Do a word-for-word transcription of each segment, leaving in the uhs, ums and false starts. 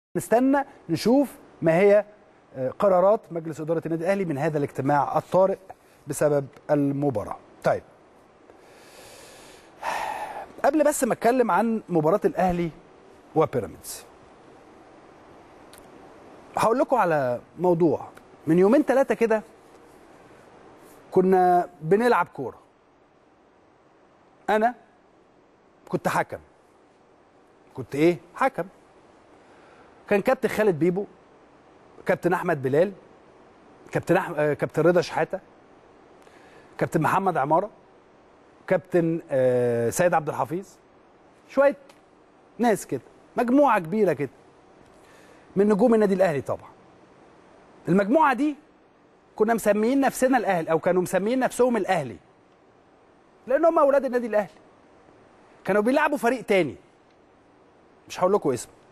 نستنى نشوف ما هي قرارات مجلس إدارة النادي الأهلي من هذا الاجتماع الطارئ بسبب المباراة. طيب، قبل بس ما اتكلم عن مباراة الأهلي وبيراميدز، هقول لكم على موضوع. من يومين ثلاثة كده كنا بنلعب كورة، أنا كنت حكم، كنت إيه؟ حكم. كان كابتن خالد بيبو، كابتن أحمد بلال، كابتن أح... كابتن رضا شحاتة، كابتن محمد عمارة، كابتن آه سيد عبد الحفيظ، شوية ناس كده، مجموعة كبيرة كده من نجوم النادي الأهلي. طبعا المجموعة دي كنا مسميين نفسنا الأهلي، أو كانوا مسميين نفسهم الأهلي لأن هم أولاد النادي الأهلي. كانوا بيلعبوا فريق تاني مش هقول لكم اسمه.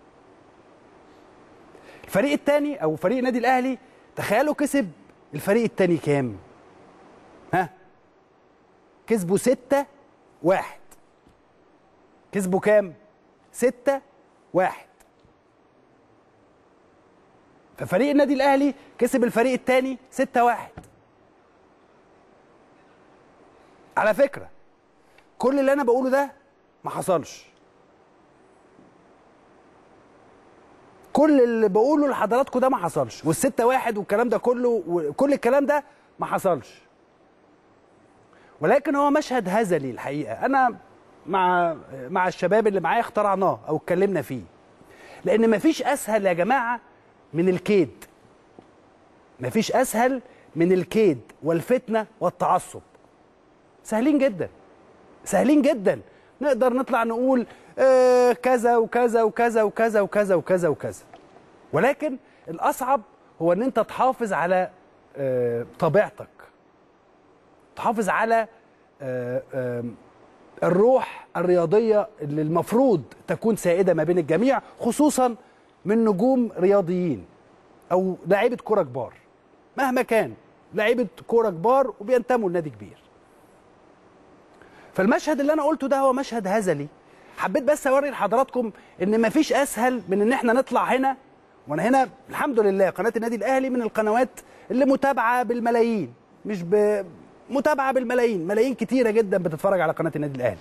الفريق التاني أو فريق النادي الأهلي، تخيلوا كسب الفريق التاني كام؟ ها؟ كسبوا ستة واحد. كسبوا كام؟ ستة واحد. ففريق النادي الأهلي كسب الفريق التاني ستة واحد. على فكرة كل اللي أنا بقوله ده ما حصلش. كل اللي بقوله لحضراتكم ده ما حصلش، والستة واحد والكلام ده كله وكل الكلام ده ما حصلش. ولكن هو مشهد هزلي الحقيقة. أنا مع مع الشباب اللي معايا اخترعناه أو اتكلمنا فيه، لأن مفيش أسهل يا جماعة من الكيد. مفيش أسهل من الكيد والفتنة والتعصب. سهلين جدا، سهلين جدا. نقدر نطلع نقول آه كذا وكذا وكذا وكذا وكذا وكذا وكذا، ولكن الأصعب هو أن أنت تحافظ على آه طبيعتك، تحافظ على آه آه الروح الرياضية اللي المفروض تكون سائدة ما بين الجميع، خصوصا من نجوم رياضيين أو لاعيبة كرة كبار، مهما كان لاعيبة كرة كبار وبينتموا لنادي كبير. فالمشهد اللي أنا قلته ده هو مشهد هزلي. حبيت بس أوري لحضراتكم إن مفيش أسهل من إن إحنا نطلع هنا، وأنا هنا الحمد لله قناة النادي الأهلي من القنوات اللي متابعة بالملايين، مش ب... متابعة بالملايين، ملايين كتيرة جدا بتتفرج على قناة النادي الأهلي.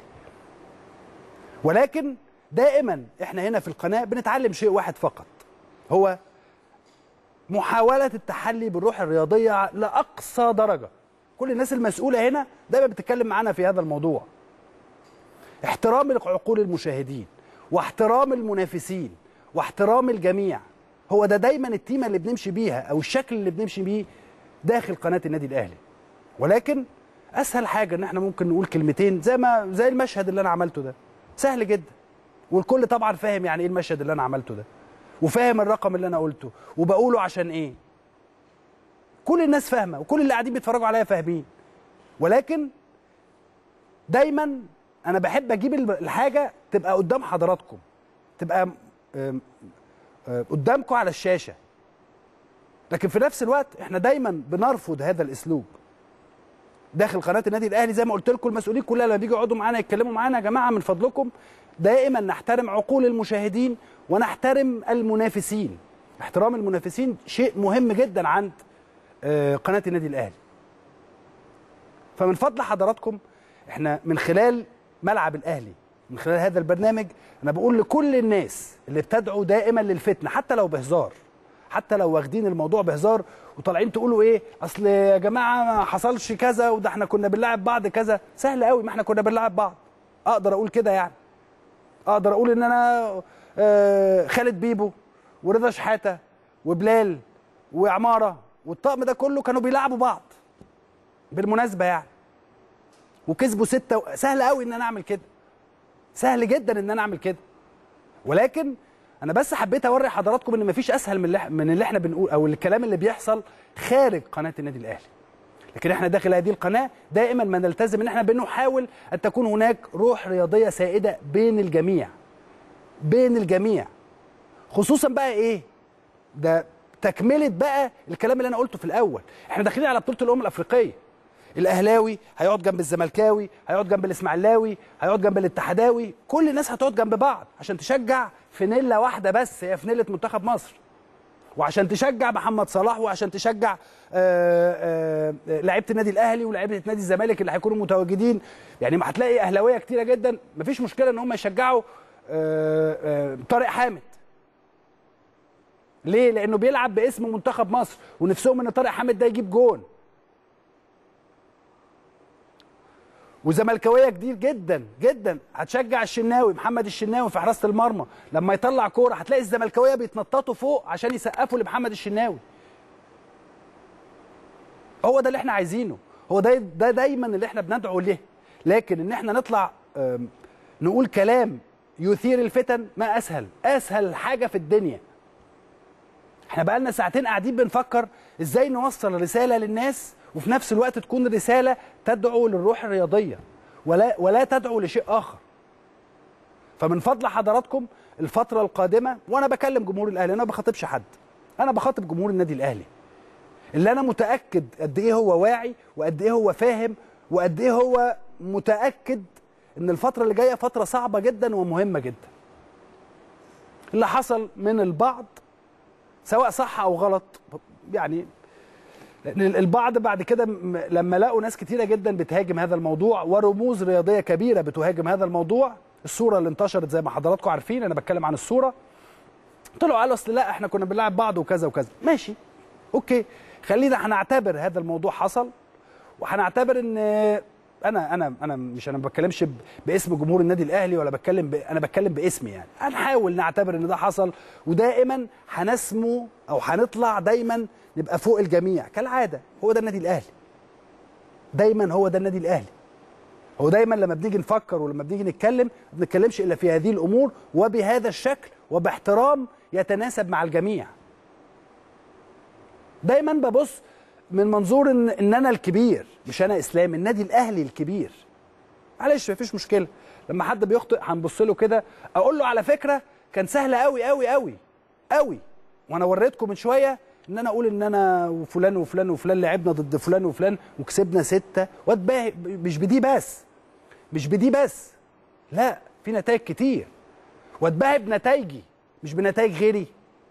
ولكن دائما إحنا هنا في القناة بنتعلم شيء واحد فقط، هو محاولة التحلي بالروح الرياضية لأقصى درجة. كل الناس المسؤولة هنا دايما بتتكلم معانا في هذا الموضوع. احترام عقول المشاهدين واحترام المنافسين واحترام الجميع، هو ده دايما التيمة اللي بنمشي بيها أو الشكل اللي بنمشي بيه داخل قناة النادي الأهلي. ولكن أسهل حاجة إن احنا ممكن نقول كلمتين زي ما زي المشهد اللي أنا عملته ده، سهل جدا. والكل طبعا فاهم يعني إيه المشهد اللي أنا عملته ده، وفاهم الرقم اللي أنا قلته وبقوله عشان إيه. كل الناس فاهمة وكل اللي قاعدين بيتفرجوا عليا فاهمين. ولكن دايما أنا بحب أجيب الحاجة تبقى قدام حضراتكم، تبقى قدامكم على الشاشة. لكن في نفس الوقت احنا دايما بنرفض هذا الأسلوب داخل قناة النادي الأهلي. زي ما قلت لكم المسؤولين كلها لما بيجوا يقعدوا معانا يتكلموا معانا، يا جماعة من فضلكم دائما نحترم عقول المشاهدين ونحترم المنافسين. احترام المنافسين شيء مهم جدا عند قناة النادي الأهلي. فمن فضل حضراتكم احنا من خلال ملعب الأهلي، من خلال هذا البرنامج، أنا بقول لكل الناس اللي بتدعو دائما للفتنة، حتى لو بهزار، حتى لو واخدين الموضوع بهزار وطالعين تقولوا ايه اصل يا جماعه ما حصلش كذا وده احنا كنا بنلعب بعض كذا. سهل قوي، ما احنا كنا بنلعب بعض. اقدر اقول كده يعني، اقدر اقول ان انا آه خالد بيبو ورضا شحاته وبلال وعماره والطقم ده كله كانوا بيلعبوا بعض بالمناسبه يعني، وكسبوا ستة و... سهل قوي ان انا اعمل كده، سهل جدا ان انا اعمل كده. ولكن انا بس حبيت اوري حضراتكم ان مفيش اسهل من اللي من اللي احنا بنقول او الكلام اللي بيحصل خارج قناه النادي الاهلي. لكن احنا داخل هذه القناه دائما ما نلتزم ان احنا بنحاول ان تكون هناك روح رياضيه سائده بين الجميع، بين الجميع. خصوصا بقى ايه ده، تكمله بقى الكلام اللي انا قلته في الاول. احنا داخلين على بطوله الامم الافريقيه، الاهلاوي هيقعد جنب الزملكاوي، هيقعد جنب الاسماعيلاوي، هيقعد جنب الاتحداوي، كل الناس هتقعد جنب بعض عشان تشجع فانيلا واحده بس، هي فانيله منتخب مصر، وعشان تشجع محمد صلاح، وعشان تشجع لعيبه النادي الاهلي ولاعيبه نادي الزمالك اللي هيكونوا متواجدين. يعني ما هتلاقي اهلاويه كتيره جدا مفيش مشكله ان هم يشجعوا طارق حامد. ليه؟ لانه بيلعب باسم منتخب مصر ونفسهم ان طارق حامد ده يجيب جون. وزملكاويه كتير جدا جدا هتشجع الشناوي، محمد الشناوي في حراسه المرمى لما يطلع كوره هتلاقي الزملكاويه بيتنططوا فوق عشان يسقفوا لمحمد الشناوي. هو ده اللي احنا عايزينه، هو ده ده دايما اللي احنا بندعو ليه. لكن ان احنا نطلع نقول كلام يثير الفتن ما اسهل، اسهل حاجه في الدنيا. احنا بقالنا ساعتين قاعدين بنفكر ازاي نوصل رساله للناس وفي نفس الوقت تكون رساله تدعو للروح الرياضيه ولا ولا تدعو لشيء اخر. فمن فضل حضراتكم الفتره القادمه، وانا بكلم جمهور الاهلي، انا ما بخاطبش حد، انا بخاطب جمهور النادي الاهلي اللي انا متاكد قد ايه هو واعي وقد ايه هو فاهم وقد ايه هو متاكد ان الفتره اللي جايه فتره صعبه جدا ومهمه جدا. اللي حصل من البعض سواء صح او غلط، يعني البعض بعد كده لما لقوا ناس كتيره جدا بتهاجم هذا الموضوع ورموز رياضيه كبيره بتهاجم هذا الموضوع، الصوره اللي انتشرت زي ما حضراتكم عارفين، انا بتكلم عن الصوره، طلعوا قالوا اصل لا احنا كنا بنلعب بعض وكذا وكذا. ماشي اوكي، خلينا هنعتبر هذا الموضوع حصل، وهنعتبر ان انا انا انا مش انا ما بتكلمش باسم جمهور النادي الاهلي ولا بتكلم ب... انا بتكلم باسمي، يعني هنحاول نعتبر ان ده حصل، ودائما هنسمو او هنطلع دايما نبقى فوق الجميع كالعاده. هو ده النادي الاهلي، دايما هو ده النادي الاهلي. هو دايما لما بنيجي نفكر ولما بنيجي نتكلم ما بنتكلمش الا في هذه الامور وبهذا الشكل وباحترام يتناسب مع الجميع. دايما ببص من منظور ان ان انا الكبير، مش انا اسلام، النادي الاهلي الكبير. معلش مفيش مشكله، لما حد بيخطئ هنبص له كده اقول له على فكره كان سهل قوي قوي قوي قوي، وانا وريتكم من شويه ان انا اقول ان انا وفلان وفلان وفلان لعبنا ضد فلان وفلان وكسبنا سته واتباهي. مش بدي بس مش بدي بس لا، في نتائج كتير، واتباهي بنتائجي مش بنتائج غيري.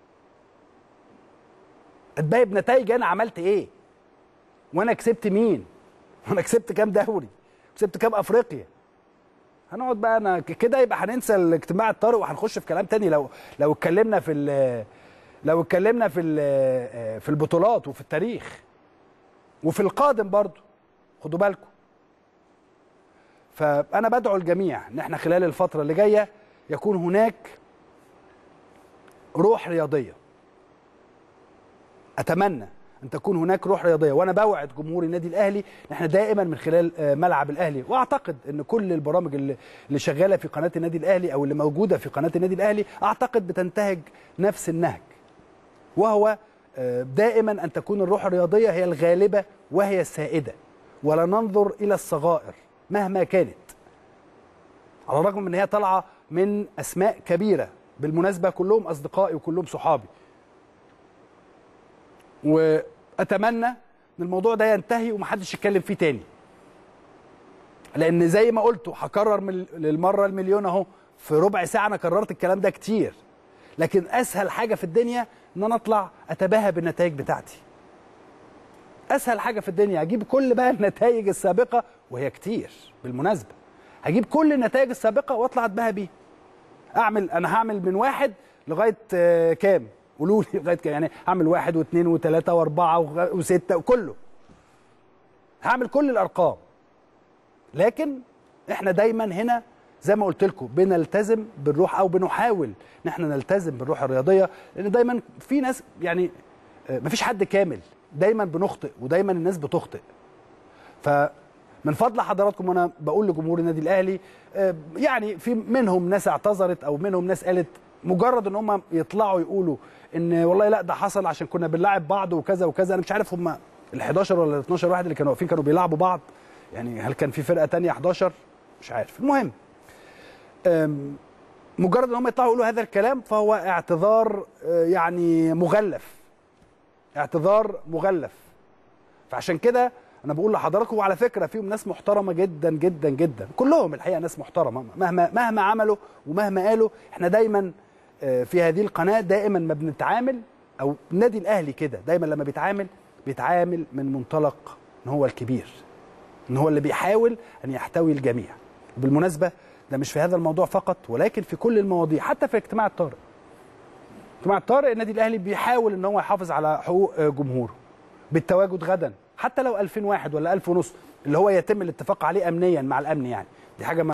اتباهي بنتائج انا عملت ايه، وانا كسبت مين، وانا كسبت كام دوري، كسبت كام افريقيا. هنقعد بقى انا كده يبقى هننسى الاجتماع الطارئ وهنخش في كلام تاني لو لو اتكلمنا في لو اتكلمنا في في البطولات وفي التاريخ وفي القادم برضو. خدوا بالكم. فانا بدعو الجميع ان احنا خلال الفتره اللي جايه يكون هناك روح رياضيه. اتمنى ان تكون هناك روح رياضيه، وانا بوعد جمهور النادي الاهلي ان احنا دائما من خلال ملعب الاهلي، واعتقد ان كل البرامج اللي اللي شغاله في قناه النادي الاهلي او اللي موجوده في قناه النادي الاهلي اعتقد بتنتهج نفس النهج، وهو دائما ان تكون الروح الرياضيه هي الغالبه وهي السائده، ولا ننظر الى الصغائر مهما كانت، على الرغم من ان هي طالعه من اسماء كبيره، بالمناسبه كلهم اصدقائي وكلهم صحابي. واتمنى ان الموضوع ده ينتهي ومحدش يتكلم فيه تاني، لان زي ما قلت وهكرر للمره المليون اهو، في ربع ساعه انا كررت الكلام ده كتير، لكن اسهل حاجه في الدنيا ان انا اطلع اتباهى بالنتائج بتاعتي. اسهل حاجه في الدنيا اجيب كل بقى النتائج السابقه، وهي كتير بالمناسبه، هجيب كل النتائج السابقه واطلع اتباهى بيها. اعمل انا هعمل من واحد لغايه كام؟ قولوا لي لغايه كام؟ يعني هعمل واحد واثنين وثلاثه واربعه وسته وكله. هعمل كل الارقام. لكن احنا دايما هنا زي ما قلت لكم بنلتزم بالروح او بنحاول ان احنا نلتزم بالروح الرياضيه، لان دايما في ناس، يعني مفيش حد كامل، دايما بنخطئ ودايما الناس بتخطئ. فمن فضل حضراتكم وانا بقول لجمهور النادي الاهلي، يعني في منهم ناس اعتذرت او منهم ناس قالت مجرد ان هم يطلعوا يقولوا ان والله لا ده حصل عشان كنا بنلاعب بعض وكذا وكذا. انا مش عارف هم ال حداشر ولا ال اتناشر واحد اللي كانوا واقفين كانوا بيلعبوا بعض، يعني هل كان في فرقه ثانيه حداشر؟ مش عارف. المهم مجرد ان هم يطلعوا يقولوا هذا الكلام فهو اعتذار يعني مغلف، اعتذار مغلف. فعشان كده انا بقول لحضراتكم، وعلى فكره فيهم ناس محترمه جدا جدا جدا، كلهم الحقيقه ناس محترمه مهما مهما عملوا ومهما قالوا. احنا دايما في هذه القناه دائما ما بنتعامل، او النادي الاهلي كده دايما لما بيتعامل بيتعامل من منطلق ان هو الكبير، ان هو اللي بيحاول ان يحتوي الجميع. وبالمناسبه ده مش في هذا الموضوع فقط، ولكن في كل المواضيع، حتى في اجتماع الطارئ. اجتماع الطارئ النادي الاهلي بيحاول ان هو يحافظ على حقوق جمهوره بالتواجد غدا، حتى لو ألفين واحد ولا ألف ونص اللي هو يتم الاتفاق عليه امنيا مع الامن، يعني دي حاجه